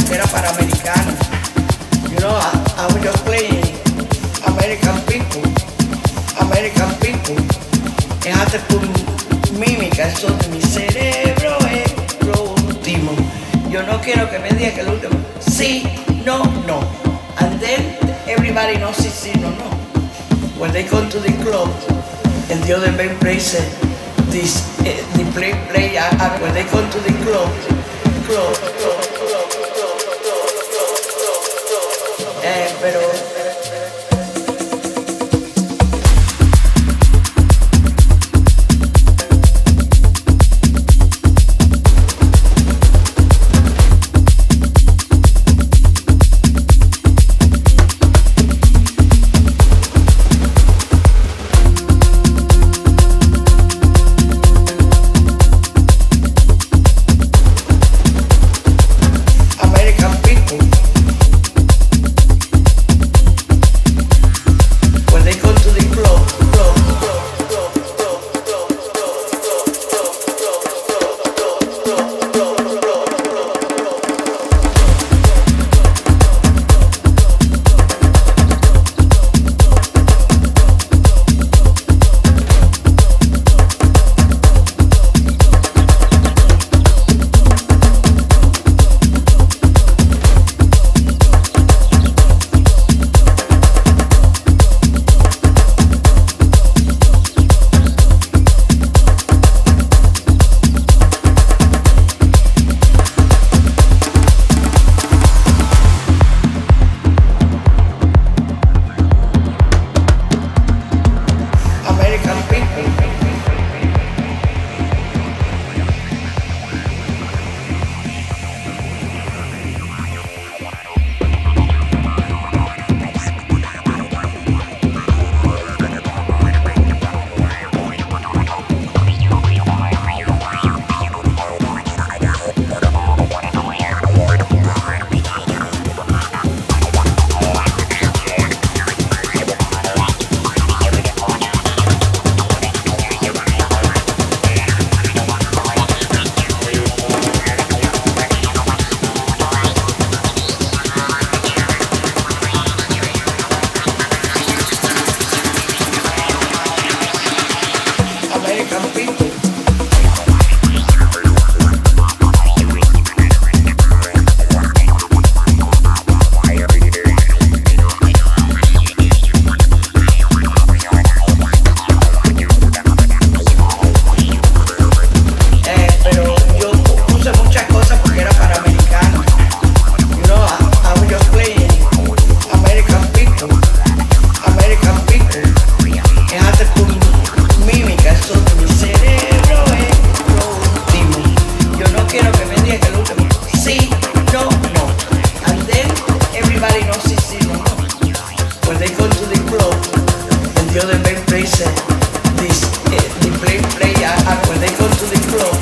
porque era para americanos. You know, I was just playing American people. And I had to put mímica, eso de mi cerebro es DiMO. Yo no quiero que me diga que el último, sí, no, no. And then everybody knows sí, no, no. When they come to the club, and the other band plays this, the play, when they come to the club, pero the other band plays this, the play, when they come to the club.